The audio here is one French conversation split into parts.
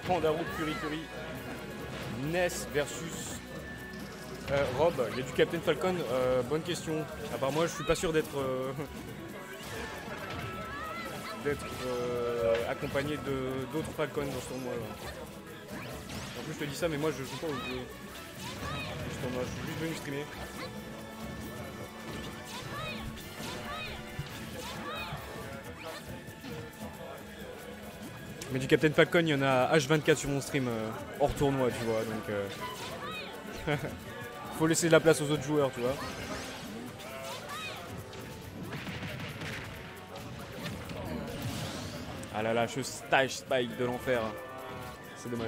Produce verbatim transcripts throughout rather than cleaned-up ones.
Pandaroo, Fury, Fury. Ness versus euh, Rob. Il y a du Captain Falcon. Euh, bonne question. À part moi, je suis pas sûr d'être euh, d'être euh, accompagné de d'autres Falcons dans ce tournoi. Là. En plus, je te dis ça, mais moi, je joue pas au jeu. Ce tournoi, je suis juste venu streamer. Mais du Captain Falcon, il y en a H vingt-quatre sur mon stream euh, hors tournoi, tu vois. Donc, euh... faut laisser de la place aux autres joueurs, tu vois. Ah là là, je stage spike de l'enfer. C'est dommage.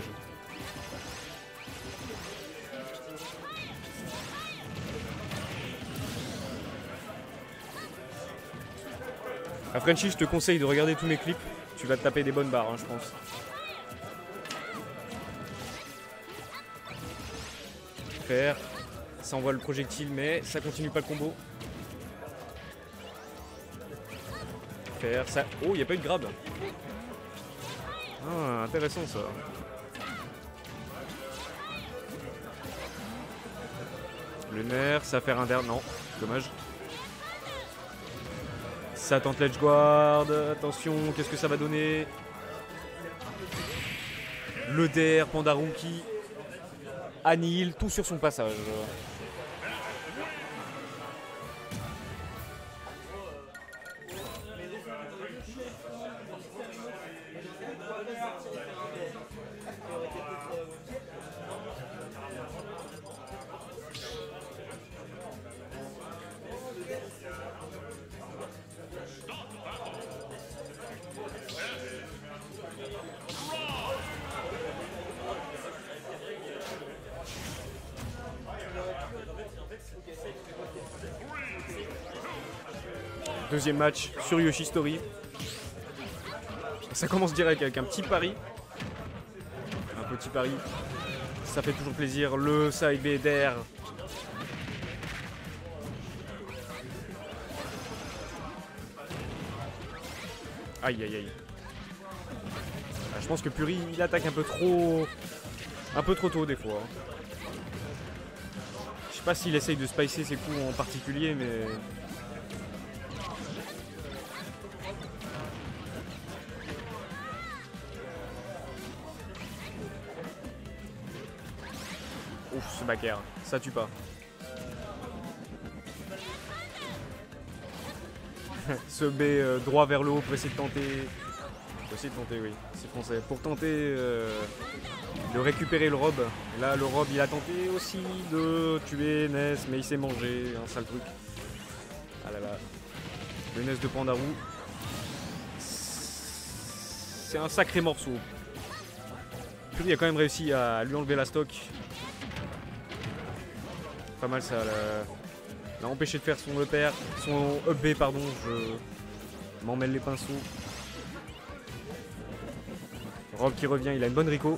À Frenchy, je te conseille de regarder tous mes clips. Tu vas te taper des bonnes barres, hein, je pense. Faire. Ça envoie le projectile, mais ça continue pas le combo. Faire. Ça. Oh, il n'y a pas eu de grab. Ah, intéressant ça. Le nerf, ça va faire un der. Non, dommage. Ça tente l'edge guard, attention, qu'est-ce que ça va donner? Le der, Pandaroo qui annihile tout sur son passage. Deuxième match sur Yoshi Story. Ça commence direct avec un petit pari. Un petit pari. Ça fait toujours plaisir. Le side B d'air. Aïe aïe aïe. Ah, je pense que Puri il attaque un peu trop. Un peu trop tôt des fois. Je sais pas s'il essaye de spicer ses coups en particulier, mais. Ouf, ce back air, ça tue pas. Ce B euh, droit vers le haut pour essayer de tenter. Pour essayer de tenter, oui, c'est français. Pour tenter euh, de récupérer le Rob. Et là, le Rob, il a tenté aussi de tuer Ness, mais il s'est mangé, un sale truc. Ah là là. Le Ness de Pandaroo. C'est un sacré morceau. Fury a quand même réussi à lui enlever la stock. Pas mal ça, l'a empêché de faire son E P R, son E B pardon, je m'en mêle les pinceaux. Rob qui revient, il a une bonne Rico.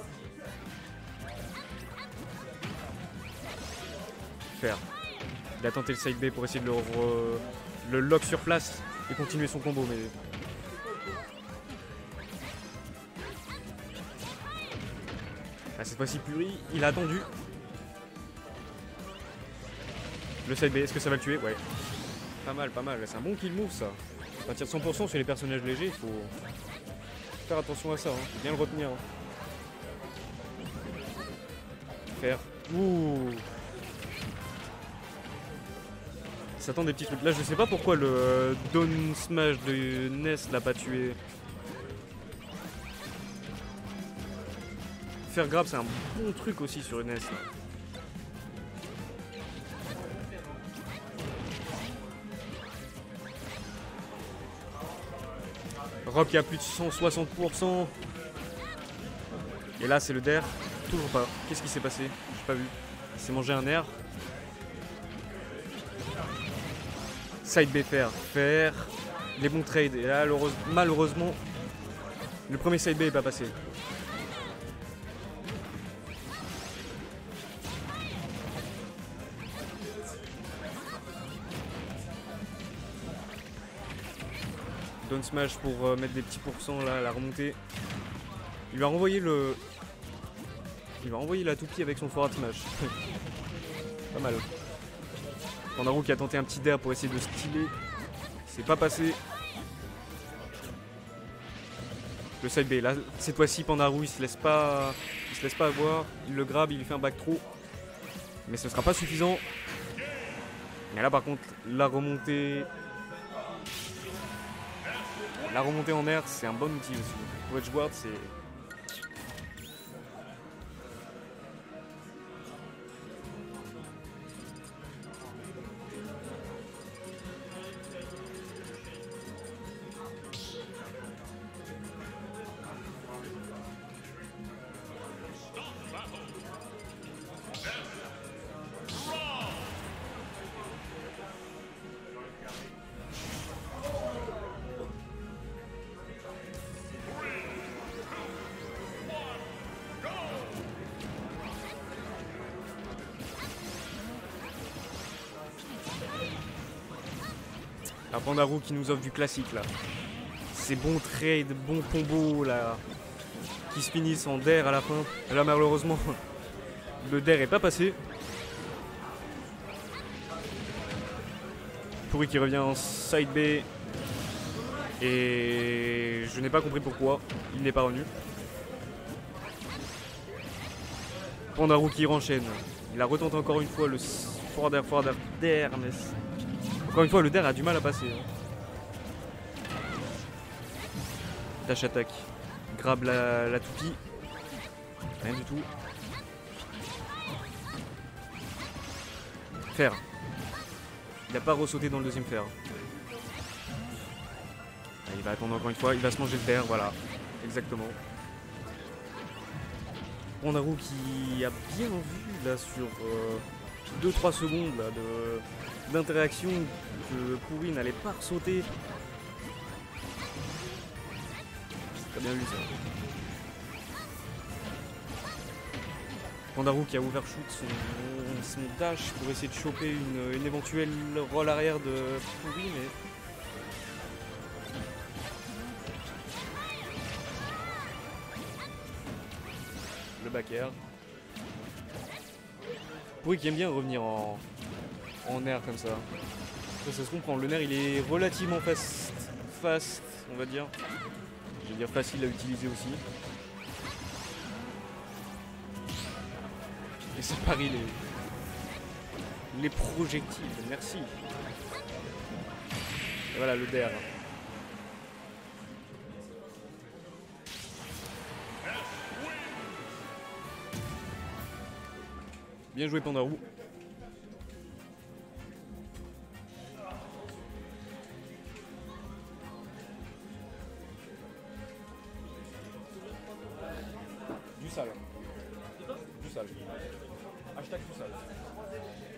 Faire. Il a tenté le side B pour essayer de le, re... le lock sur place et continuer son combo, mais. Ah, cette fois-ci Fury, il a attendu. Le side B, est-ce que ça va le tuer? Ouais. Pas mal, pas mal. C'est un bon kill move ça. À partir de cent pour cent sur les personnages légers, il faut faire attention à ça. Hein. Faut bien le retenir. Hein. Faire. Ouh. Ça tente des petits trucs. Là, je sais pas pourquoi le down smash de Ness l'a pas tué. Faire grab, c'est un bon truc aussi sur Ness. Là. Rob qui a plus de cent soixante pour cent. Et là c'est le der. Toujours pas. Qu'est-ce qui s'est passé? J'ai pas vu. Il s'est mangé un air. Side B faire. Faire. Les bons trades. Et là malheureusement le premier side B n'est pas passé. Down smash pour euh, mettre des petits pourcents là à la remontée. Il lui a renvoyé le il va envoyer la toupie avec son forward smash. Pas mal. Pandarou qui a tenté un petit dair pour essayer de styler. C'est pas passé. Le side B, là, cette fois-ci, Pandarou, il se laisse pas, il se laisse pas avoir. Il le grabe, il lui fait un back throw. Mais ce sera pas suffisant. Mais là, par contre, la remontée... La remontée en air, c'est un bon outil aussi. Pour Edgeguard, c'est... Un Pandarou qui nous offre du classique là. Ces bons trades, bons combos là, qui se finissent en dair à la fin. Là malheureusement, le dair est pas passé. Pourri qui revient en side B. Et je n'ai pas compris pourquoi il n'est pas revenu. Pandarou qui renchaîne. Il a retenté encore une fois le forward air, forward air, dair, mais... Encore une fois, le dair a du mal à passer. Dash attaque. Grabe la, la toupie. Rien du tout. Fer. Il n'a pas ressauté dans le deuxième fer. Il va attendre encore une fois. Il va se manger le dair. Voilà. Exactement. Pandarou qui a bien vu là sur euh, deux trois secondes là, de... d'interaction que Pourri n'allait pas ressauter. T'as bien vu ça. Pandarou qui a ouvert shoot son, son dash pour essayer de choper une, une éventuelle roll arrière de Pourri, mais... Le back air. Pourri qui aime bien revenir en... en air comme ça. Ça, ça se comprend. Le nerf il est relativement fast, fast, on va dire. Je vais dire facile à utiliser aussi. Et ça parie les, les projectiles. Merci. Et voilà le dair. Bien joué Pandarou. Du sale. Du sale. Hashtag du sale.